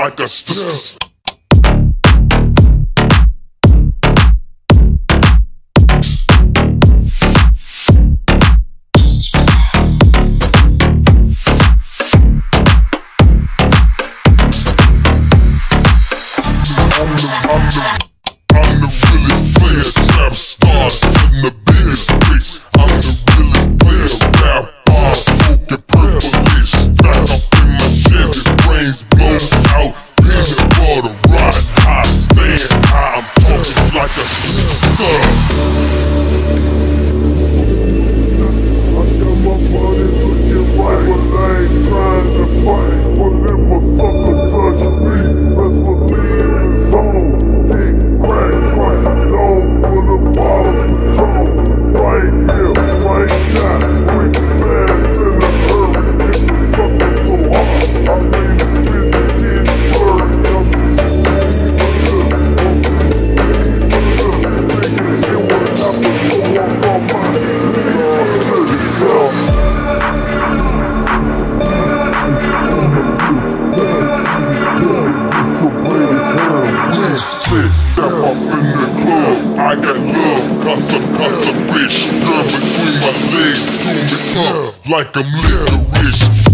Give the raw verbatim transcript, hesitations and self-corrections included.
like a st. I'm the, I'm the, I'm the realest player, trap star, setting the biggest bricks. I'm the realest player, rap bar, smoking purplish. Back up in my Chevy, brains blown out, peanut butter, ride high, stand high. I'm talking like a stud. I got my money looking right, but I ain't trying to fight. But if a sucker touch me, best believe it's on. Big crack, right on for the bottle control. Right here, right now, quick, fast, in a hurry. If the sucker so hard, I made it busy, getting blurry. I'm thinking it would happen, so I'm on my step up in the club, I got love, cause I'm, cause I'm rich. Girl between my legs, do me up like I'm licorice.